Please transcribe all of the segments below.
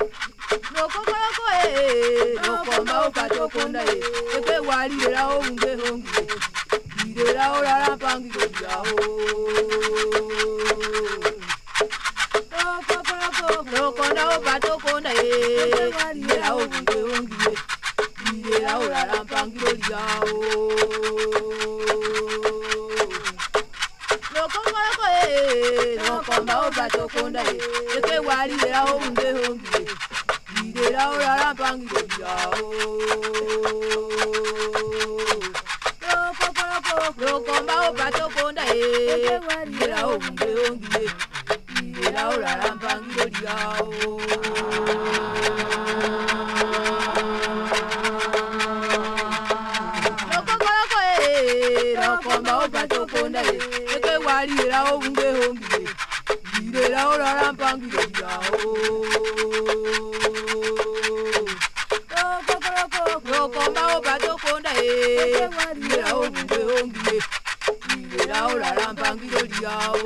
Lokomoko lokomba ukatokonda eke walira onge honge irera orara pangi yao lokonda ukatokonda eke walira onge honge irera orara pangi yao lokomoko lokomba ukatokonda eke walira onge honge irera orara pangi yao lokomba ukatokonda eke walira onge honge irera orara pangi yao lokomba ukatokonda eke walira onge honge irera orara pangi yao lokomba ukatokonda eke walira onge honge irera orara pangi yao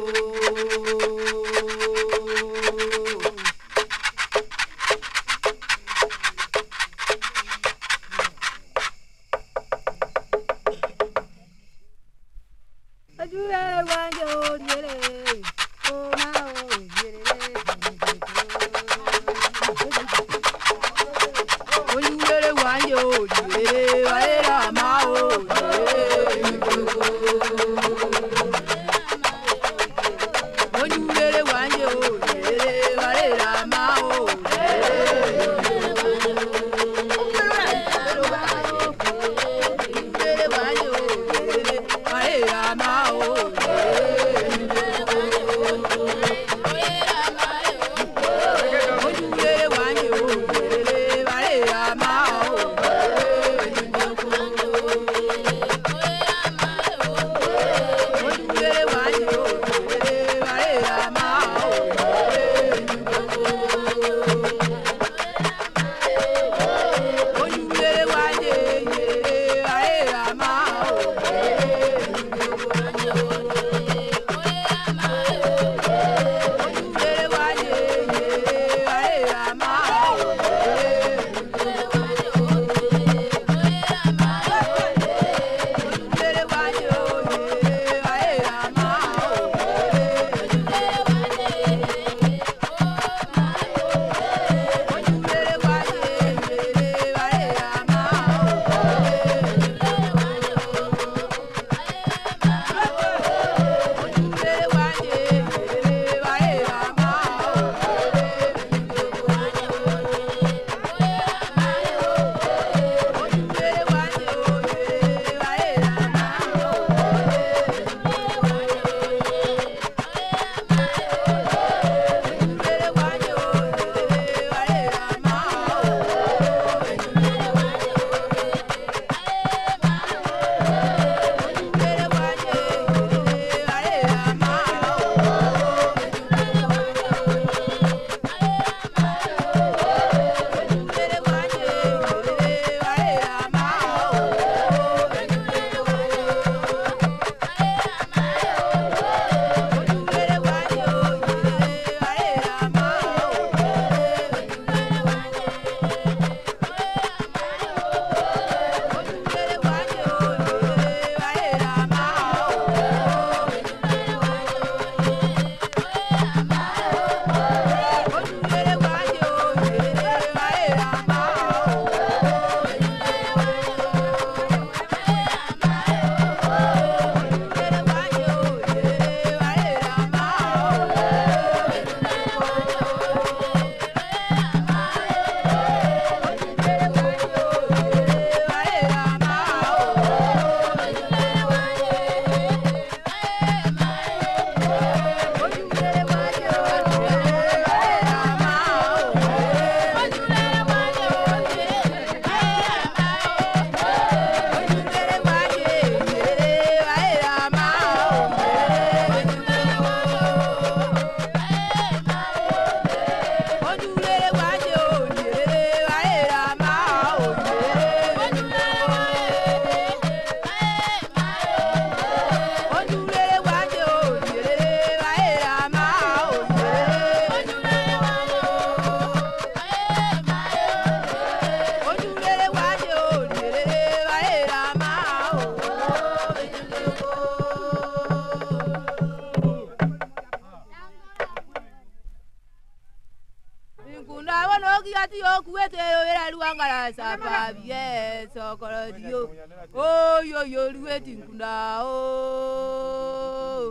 Nkunda wono kiati okuete era luangala sapa bien sokoro dio. Oh yo yo lueti nkunda oh.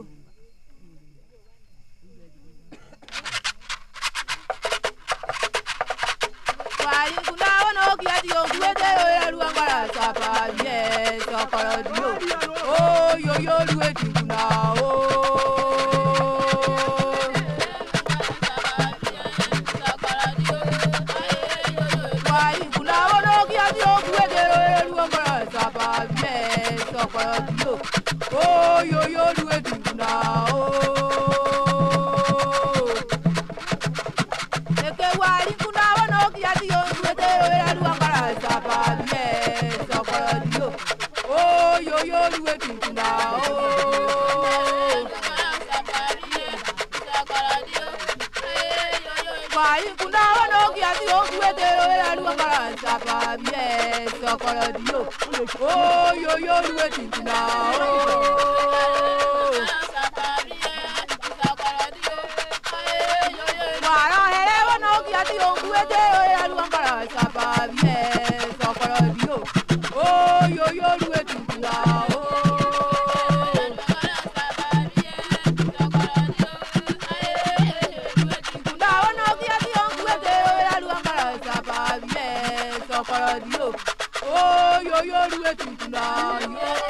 Wali nkunda wono kiati okuete era luangala sapa bien sokoro dio. Oh yo yo lueti nkunda oh. Oh yo yo do it now. Eke wali kuna wano kiati yo do it era do angara sapa bien so karadio. Oh yo yo do it now. Wali kuna wano kiati yo do it era do angara sapa bien so karadio. Oh yo yo do it now. Oh, yo, yo, do it now. Oh, yo, yo, do it now.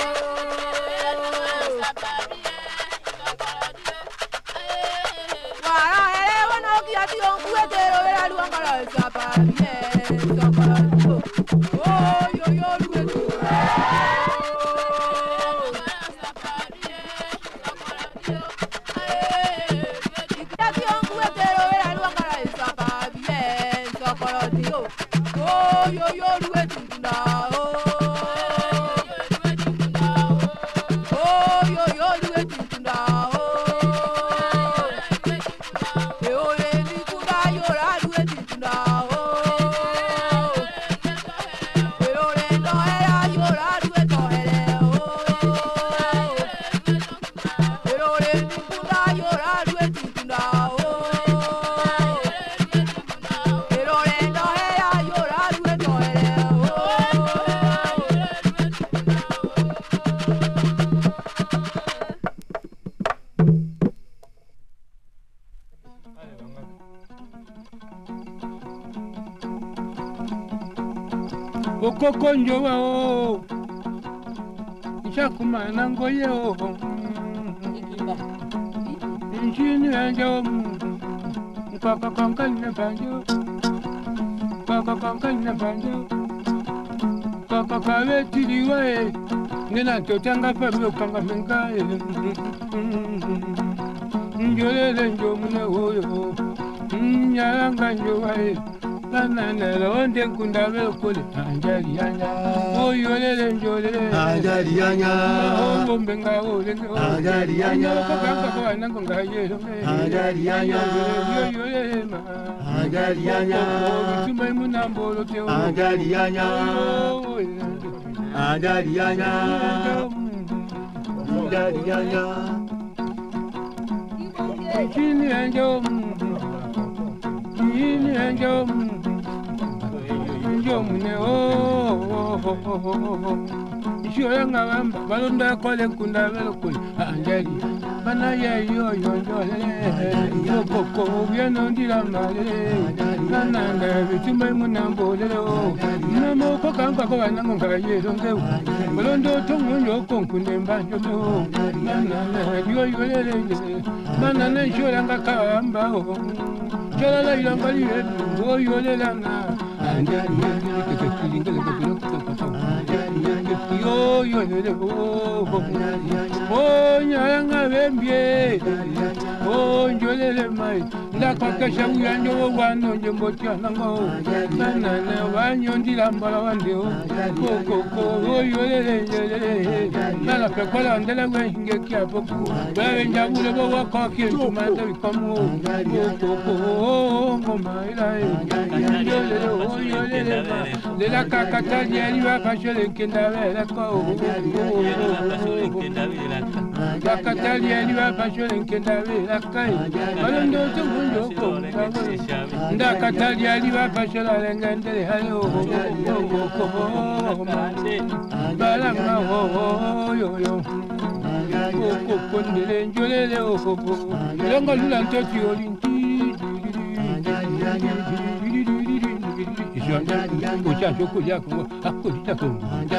Okoko njowa o Nchakuma nangoye o Nchini anjo Nkaka kankanya banjo Kaka kankanya banjo Kaka kawe tiliwe Nena totanga pablo kanga menga Njolele njomune oyo Nyaranga njowa Nananelo onde nkunda belokole anjali anya oyolele njolele anjali anya ombe nga olenge anjali anya kaka kwa nango ngayelo anjali anya oyolele ma anjali anya bituma munambolo teo anjali anya anjali anya anjali anya chini anjo chini anjo Mune Ishora ngabamba balonda kole kunda belokole anjali bana ye yo yo koko bieno ndira male nanga bituma munambole namo ko kanga ko banango ngaye donge balondo tongo konkunde mbanjo nana yo lele bana na ishora ngakamba Chola la ilanga liye yo lela na anjali yo yo le oh nyanga bembie oh njolele mai la kakasha uyanjo wano njembotia nango nana wanyo ndila mbala wandeo koko oh yo le nala pekola ndela wenge kia boku wewe njabule bo wako kintu manda bikomo koko ngoma ila yo le la kakata jeli wa kashele kinda vela ko Bakatali aliwa passion kenda vela kai balondo tungundo ko nda katali aliwa passion alengandele halo ko balanga yo ko kondele njolele longa lula ntoti olinti Ocha chokulia ko akodita ko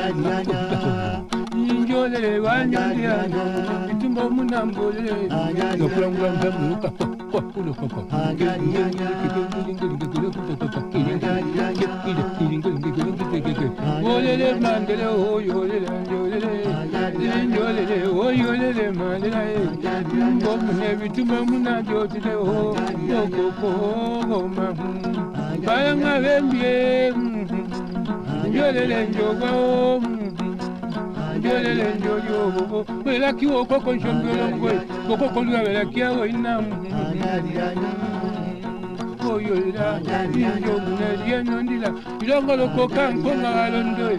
njolele wanyandira itumba munambole nokulangula mbamuka kwa kulo koko olele mandele oyolele njolele oyolele mandele ngomne bitumba munajotile koko mahu bayanga bembie njolele njogo njolele njogo wela kiwo koko nshongolo ngwe koko kolwa wela kiwo ina oyola njogo na yeno ndila ilongolo koka mponga walondo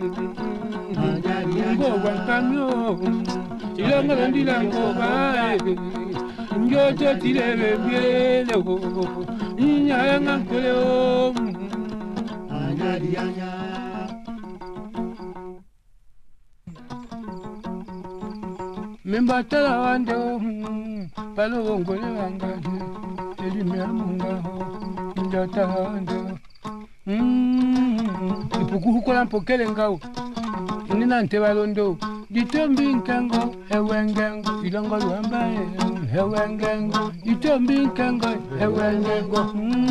ngogwa nkamyo ilongolo ndila ngoba njoto tilebe biele nyanga nkole Mimbatala wando palo ngole wangaje elimya mungaho njata wando ipuku kola mpokele ngao nina ntebalondo ditombi nkango ewengengo ilongo lwambaye ewengengo ditombi nkango ewengengo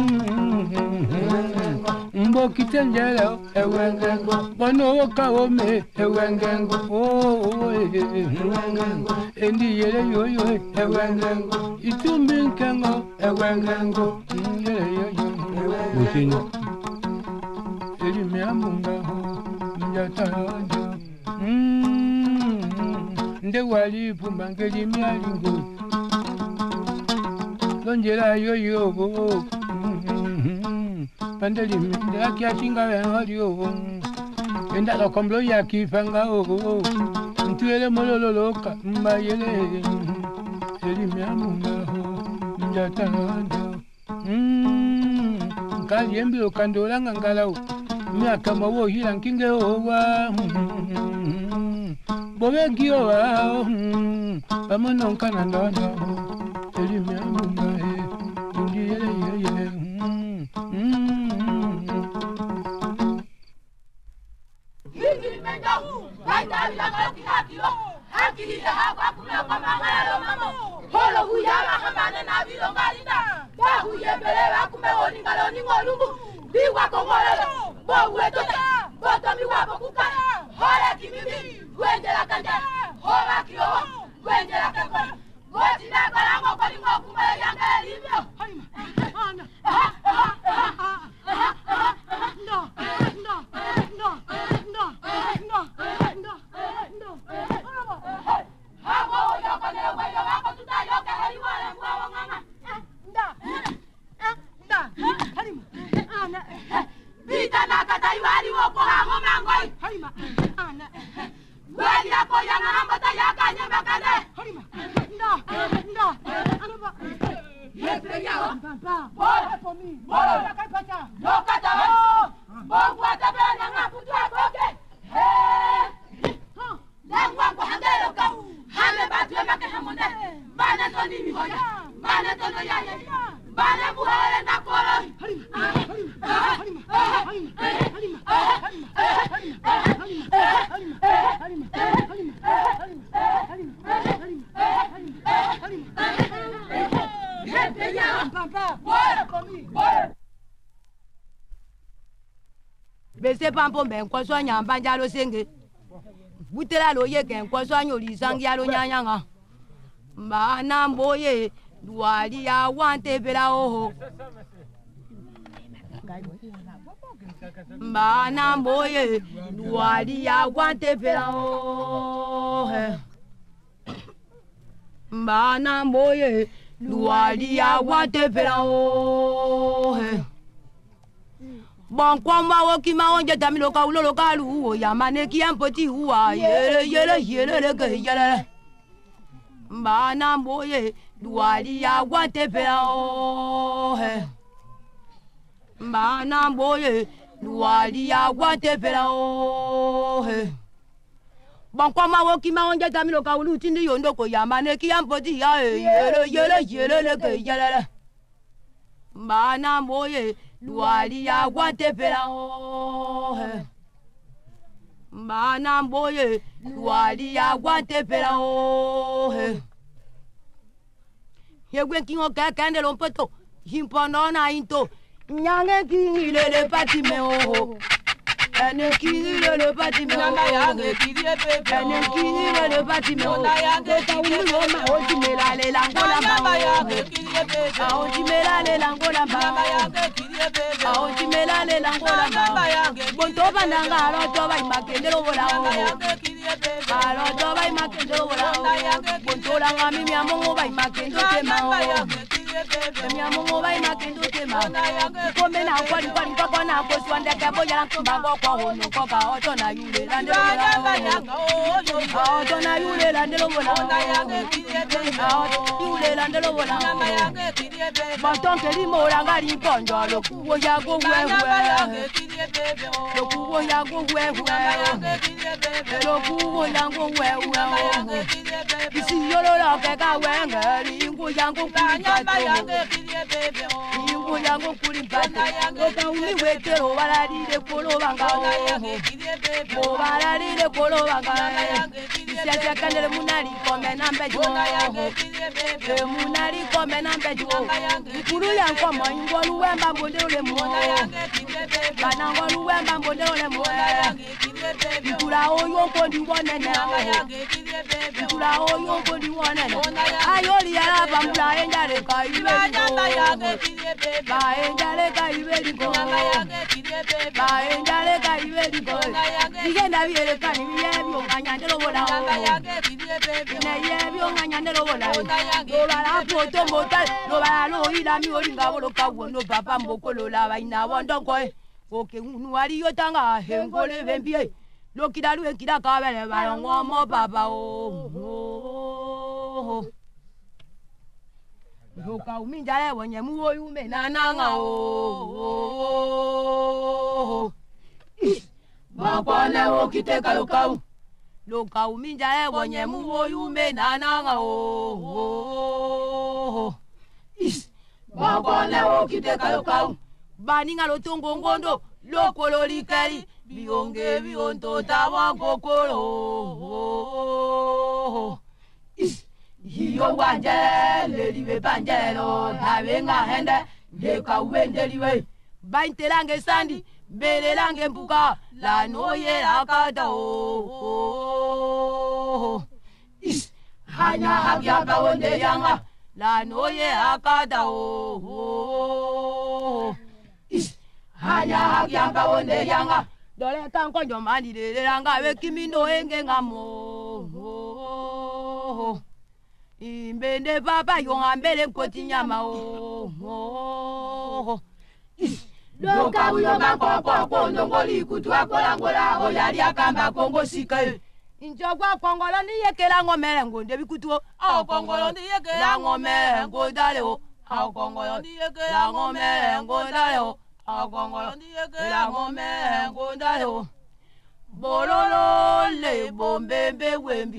mbo kitenjelo ewengengo bono kaome ewengengo ewengengo endi yele yoyo ewengengo itumbi nkango ewengengo yele yoyo musino elimya mungaho njata wando nde wali pumba ngeli myalingo lonjera yoyo pandeli nda kiachinga wengorio enda lo komblo ya kifanga ntuele molololoka mbayele elimyamunga njata ndo kali embilo kandola ngangalau miaka mawo hila nkinge owa bobegio wa pamono nkana ndondo elimyamunga ndiyele yeye Bese pampo mbe nkwaso nyamba njalo senge butela loye ke nkwaso nyoli sangi alo nyanyanga mbana mboye duali ya wante bela oho mbana mboye duali ya wante bela oho mbana mboye duali ya wante bela oho bon kwamba wokima onje tamilo ka ulolo kalu ya maneki ampoti huwa yele yele yele ke yele Mbana mboye duali ya guantepela o he. Mbana mboye duali ya guantepela o he. Bankwa mawoki maonja tamilo kaulu tindi yondo ko yamane ki yampoti ya yele le ke yele. Mbana mboye duali ya guantepela o he. Mbana mboye duali ya guantepela o he. Yegwe kingo kakande lompoto himpono na into nyange kingi le patime o. Ene kingi le patime o. Ene kingi le patime o. Kota ulo ma otimela le langola ma. Otimela le langola ma. Otimela le langola ma. Bonto bananga roto ba imakendelo bola o. Roto ba imakendelo bola o. Bonto la ngami mi amongo ba imakendo tema o. Mi amongo ba imakendo tema. Kome na kwani kwa na ko swande ka boya mbango kwa hono kwa ka oto na yule la ndelo bola. Oto na yule la ndelo bola. Yule la ndelo bola. Bonto keli moranga ri ponjolo kuwo ya go wewe. Lokuwo ya go wewe. Lokuwo ya go wewe. Isi yolo la ke ka wenge ingo yango kulipato. Ingo yango kulipato. Oka umi wetero waladi de kolo banga. Mo waladi de kolo banga. Isi kanele munari kome nambejo. Munari kome nambejo. Ikuru yanko mo ingolu wemba mbondero le mo. Banangolu wemba mbondero le mo. Ikura oyo kondi wonene. Ikura oyo kondi wonene. Ayoli ala bambula enjare ka ibeliko. Ba enjare ka ibeliko. Ba enjare ka ibeliko. Igenda biere kani yebyo nganyandelo bola. Ine yebyo nganyandelo bola. Lola poto motal, lola lo ila mi olinga bolo kawo no papa mbokolo la baina wondonko. Oke unu ari yotanga hengole bembie. Lokidalu ekida kabele balongo mo papa o. Loka uminjale wonye muwo yume nananga o. Bakwane okiteka lokau. Loka uminjale wonye muwo yume nananga o. Bakwane okiteka lokau. Baninga lotongo ngondo lokolo likali bionge bionto tawa kokolo. Hiyo wanjele liwe banjelo tabenga hende leka wendeliwe baintelange sandi belelange mpuka la noye akada o. Hanya habya bawonde yanga la noye akada o. Hanya habya bawonde yanga dole kanko jomani de langa we kimino enge ngamo. Imbende papa yonga mbele nkoti nyama o. Loka uyo bakoko ndongoli kutwa kolangola oyali akamba kongo sikae. Injogwa kongolo ni yekela ngomere ngonde bikutuo. Aw kongolo ni yekela ngomere ngodale o. Aw kongolo ni yekela ngomere ngodale o. Aw kongolo ni yekela ngomere ngodale o. Bololo le bombembe wembi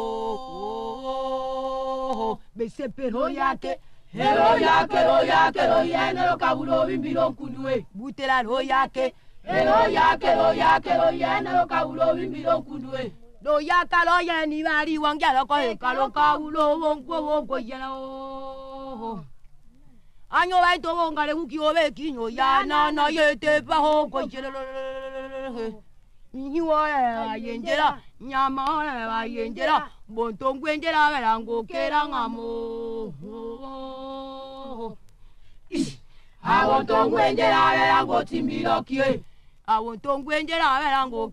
ho. Besepero yake. Hero yake lo yene lo kabulo bimbilo kundwe. Butela lo yake. Hero yake lo yene lo kabulo bimbilo kundwe. Lo yaka lo yeni bari wangya lo ko kalo kabulo wongo yena o. Anyo bai to wongale uki obe kinyo yana na yete pa ho ko yelo. Niwa yenjera nyama yenjera bontongu yenjera berango kerangamo. Awontongu yenjera berango timbilo kie. Awontongu yenjera berango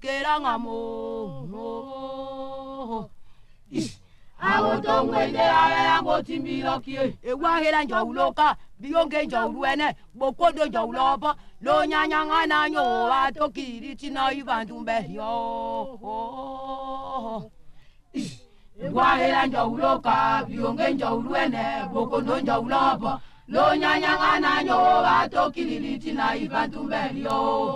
kerangamo. Awontongu yenjera berango timbilo kie. Ewa hela njauloka bionge njauruene bokodo njaulopa. Lo nyanya na nyo atokiri tina ivantumbe yo. Guahela njauloka, bionge njauluene, bokono njaulopa. Lo nyanya na nyo bato kililiti na ibantumbelio.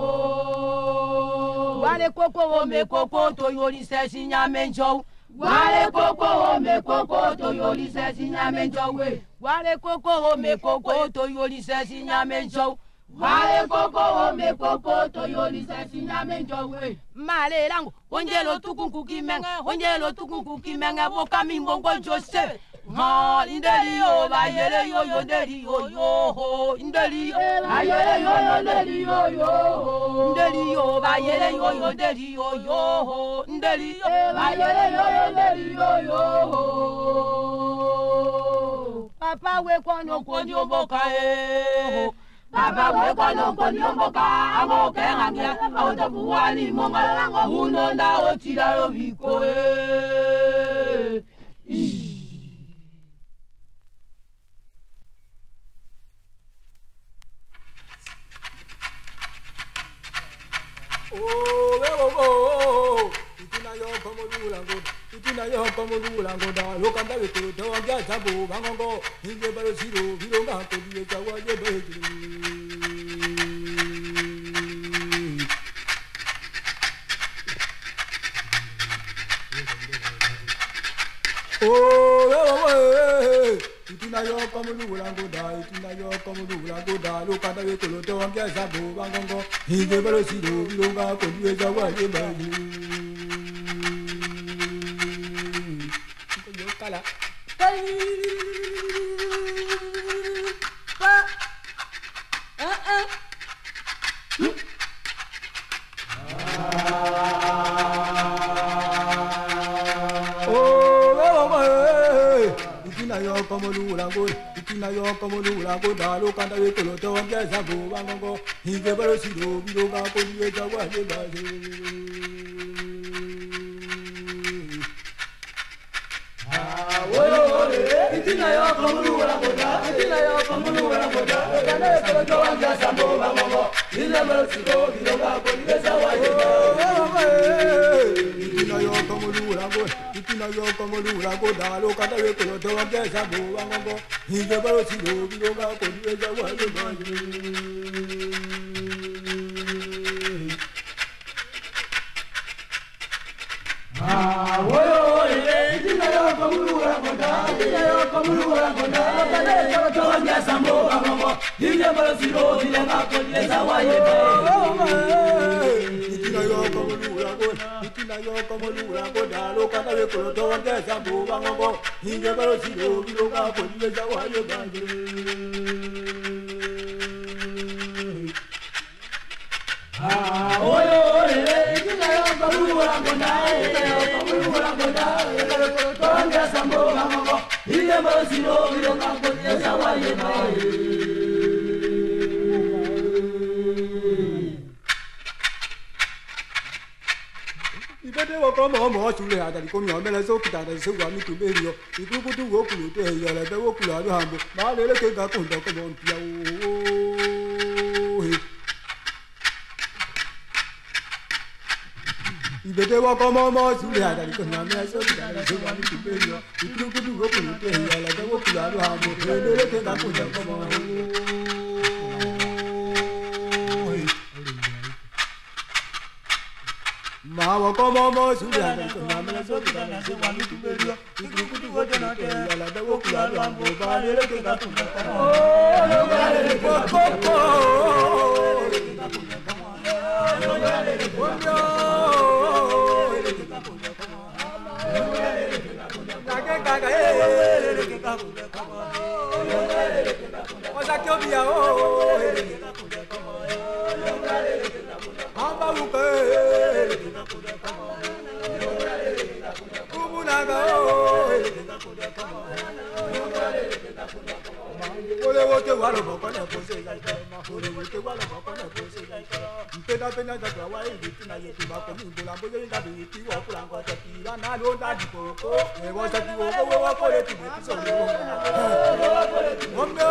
Wale koko ome koko to yoli se sinyamenjo. Wale koko ome koko to yoli se sinyamenjo we. Wale koko ome koko to yoli se sinyamenjo. Wale koko ome koko to yoli se sinyamenjo we. Male lango onjelo tukunkuki menga, onjelo tukunkuki menga boka mimbongo Joseph. Ha indeli yo ba yele yo yo indeli yo yo ho indeli yo ba yele yo yo indeli yo yo ho indeli yo ba yele yo yo indeli yo yo ho indeli yo ba yele yo yo indeli yo yo ho. Papa we kono konyo boka ho. Papa we kono konyo boka amo kengangia auto buwali monga uno nda otira yo biko Itina yo como lula ngoda lo kanda we to do ya sabu bangongo hinge baro siro biro ga to die chawa ye beji Itina yo como lula ngoda lo kanda we to do ya sabu bangongo hinge baro siro biro ga to die chawa ye beji Kala. Itina yo como lula ngoda lo kanda we to do ya sabu bangongo hinge baro siro biro ga ko die chawa ye beji Itina yo como lula ngoda Itina yo como lula ngoda kana ko to anja sambo bangongo ile baro siro biro ga ko die chawa ye Itina yo como lula ngoda lo kana we ko to anja sambo bangongo ile baro siro biro ga ko die chawa ye Itina yo como lula ngoda lo kana we ko to anja sambo bangongo ile baro siro biro ga ko die chawa ye Ibede wako mo chule ada di komi omele so kita da so wa mi tu berio iku kutu wo kulu te ya la da wo kulu abi hambo ma le ke ga ko ndo ko mo pia o Ibede wako mo chule ada di komi omele so kita da so wa mi tu berio iku kutu wo kulu te ya la da wo kulu abi hambo le ke ga ko ndo ko mo Mawa como mo sujana mama so kitana se wami tuberio ikukutu wote na te la da wo kula wango ba le ke ka tunda yo gale ko yo gale ko na ke ka ga le ke ka o sa kyo bia o amba uke Ole wote walo bokona pose ya kama ole wote walo bokona pose ya kama mpena pena za kwa wai bitina yetu ba ko mbola mbola ya bi ti wo kula ngo ta ti na lo da di koko e wo sa ti wo wo ko le ti ti so le wo mo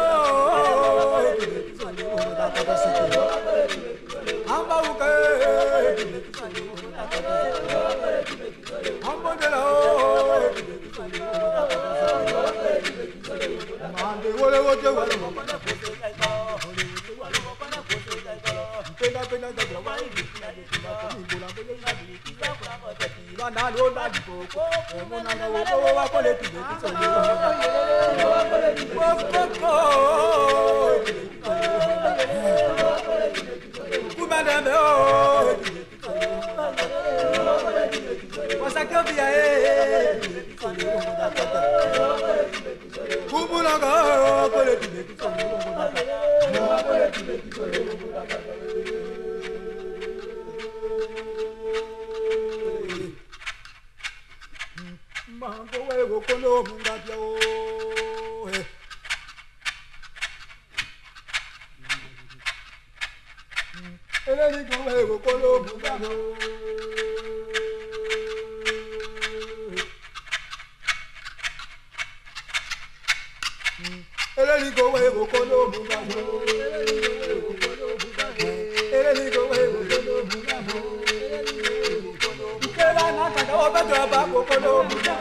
so le wo da ta si amba uke amba de la Mande wole wote wale mokona pose yaiko. Pena pena da wa ibiti na de ba ko mi bola bola na de ti ba ko ma te ti ba na lo na di ko ko. Mo na na wo wa ko le ti de ti so le. Wo ko. Ku ma da me o. Wasa ko bi ya e. Kubulaga ko le ti de ti so le. Mango wego kono munga bio Eleni go wego kono munga bio Eleni go wego kono munga bio Eleni go wego kono munga bio Kela na kanga obedo ba kono munga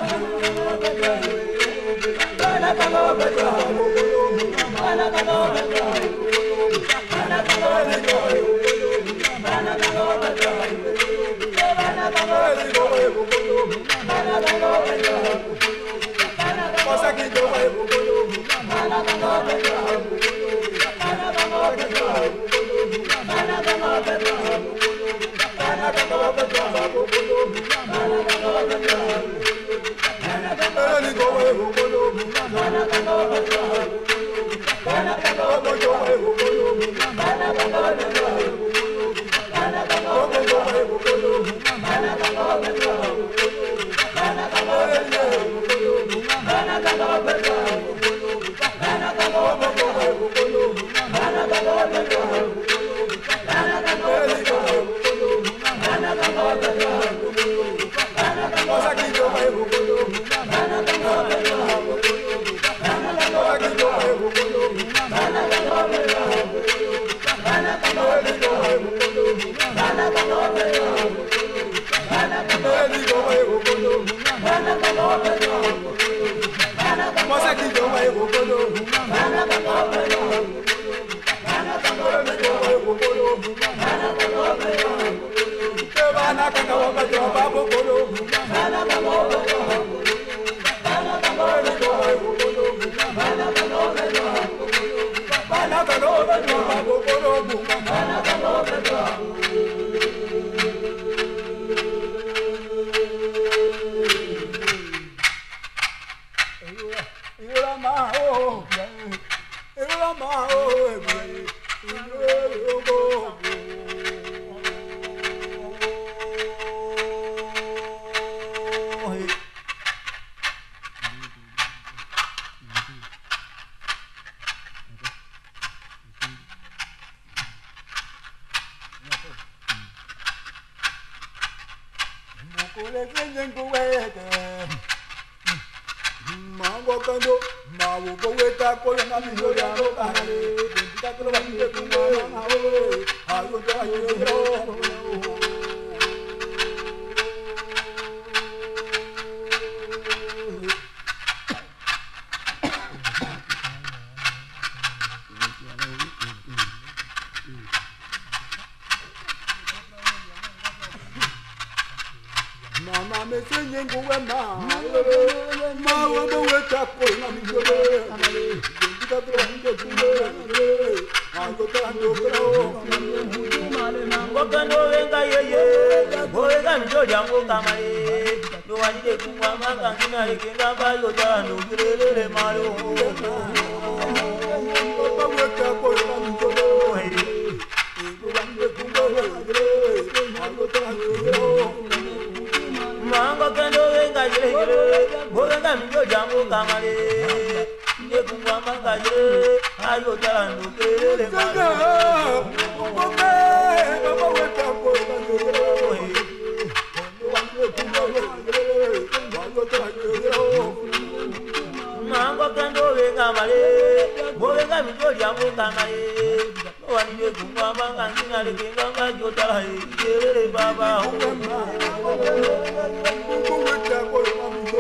Baba,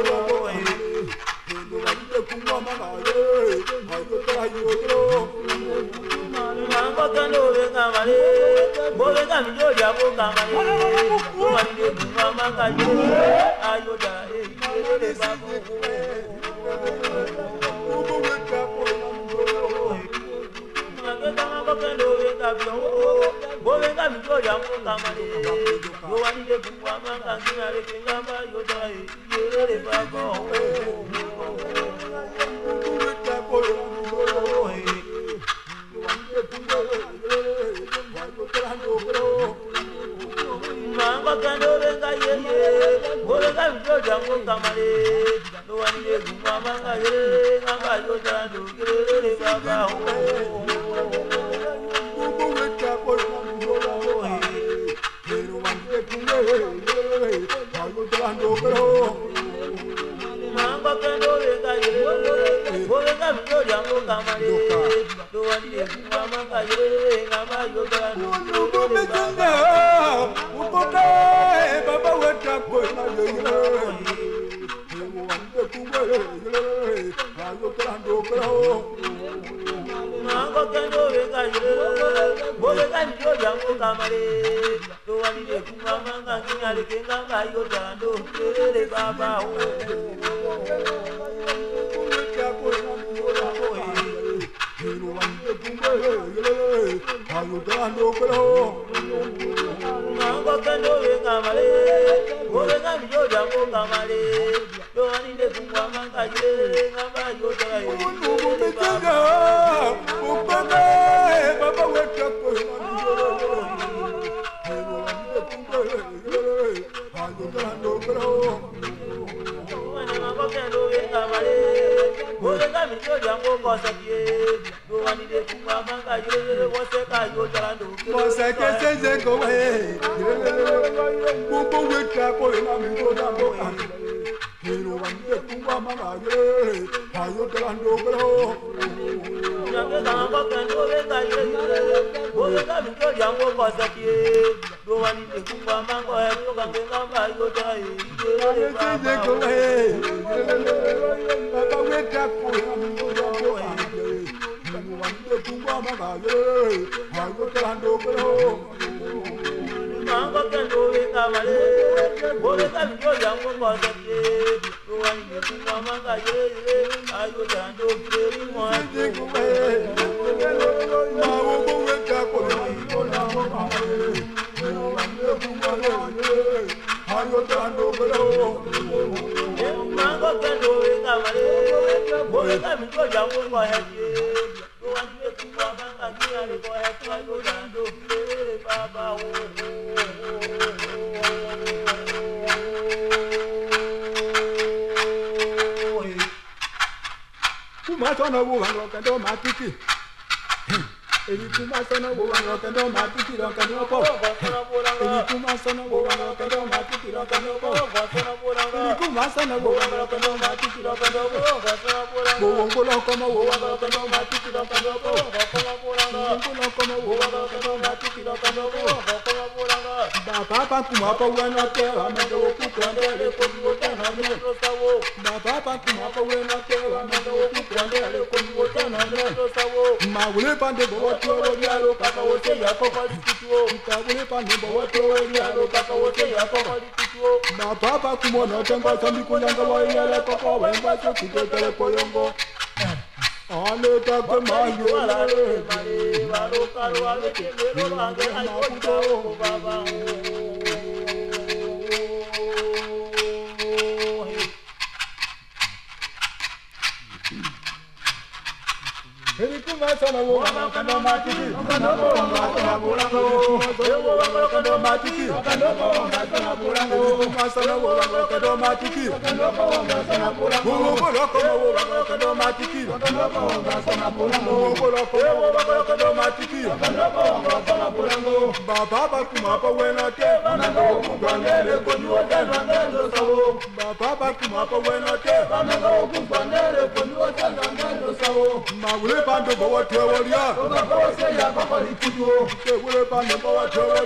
Baba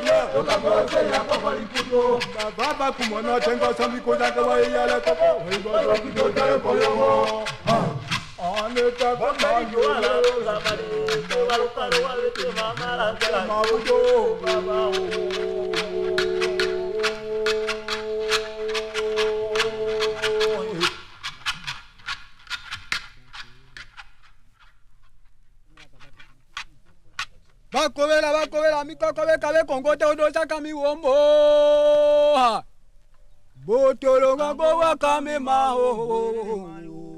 Baba kumona tenga sambi koja kawa yale koko. Ibo kido tare koyo. Ane ta kama yola sabale. Walu karo wale te mama la mabujo baba o. Bakobela mikoko bekabe kongote odosa kami wombo. Botolonga gowa kami maho.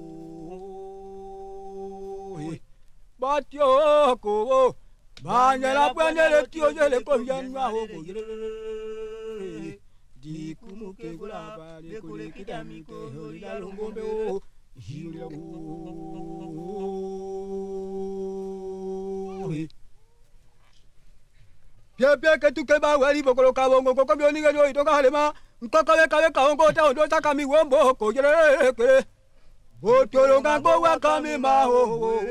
Batyo ko banyala banyele tio jele ko yanwa ho ko. Di kumuke gula ba le kule kitami ko hola longombe o. Hiro. Pia que tu que ba wali bokolo ka bongo ko bi oni ngado ito ka halema nkoko be ka ongo ta odo ta kami wombo ko jere kere botolo ka go wa kami ma ho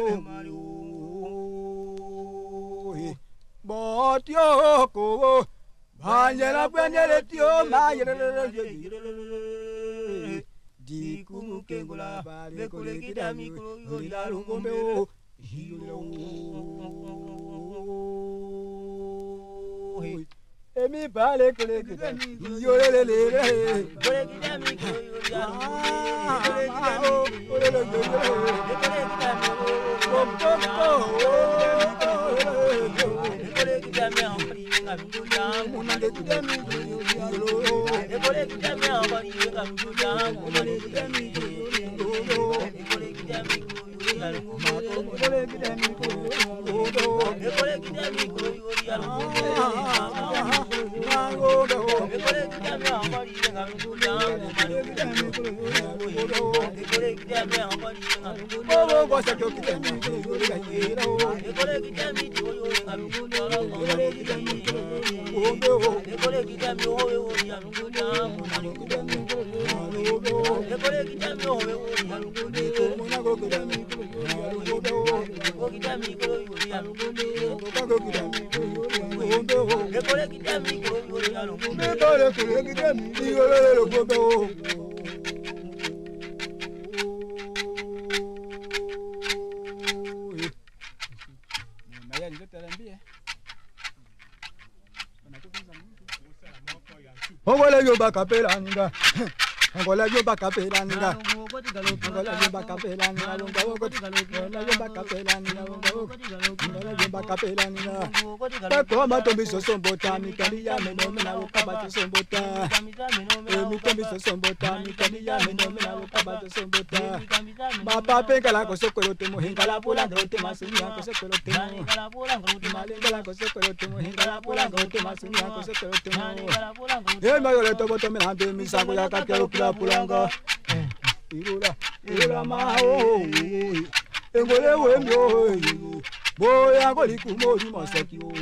botyo ko banyela banyele tio ma jere di kumu ke gola ba le ko le kidami ko ila lungombe o hiro. Emi bale kole kita yo le kole kita mi ko yo ya kole kita mi kole lo yo kole kita mi ko kole kita mi amri ngam ya muna de kita mi yo ya kole kita mi amri ngam ya muna de kita mi yo kole kita mi ko yo ya kole kita mi ko kole kita mi ko yo ya Ongola yo bakapela ninga. Ongola yo bakapela ninga. Ongola yo bakapela ninga. Ongola yo bakapela ninga. Ongola yo bakapela ninga. Bakoma tombi sosombota mi kandi ya meno mena ukabati sombota. Mi tombi sosombota mi kandi ya meno mena ukabati sombota. Mapa pekala ko sokoro temo hingala pula ngote masuni ko sokoro temo. Malingala ko sokoro temo hingala pula ngote masuni ko sokoro temo. Mayo to boto me hande mi sango ya ka kero kula pulanga irura ma o engole we mi o boya ngoli ku mo ri mo seki o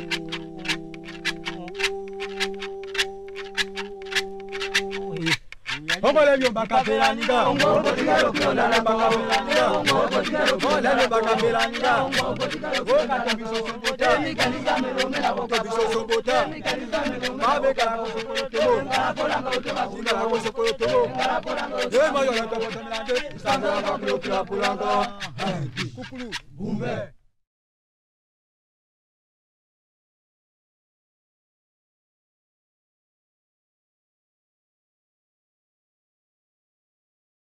Ongole yo bakapela ninga ongo tigaro kiola la bakapela ninga ongo tigaro kola le bakapela ninga ongo tigaro ka tambiso sombota mi kanisa me lo me la boka biso sombota mi kanisa me lo babe kala ko sokoto kala ko to basina ko sokoto e mayo la to botamilande sanga ka kula pulanga kukulu bumbe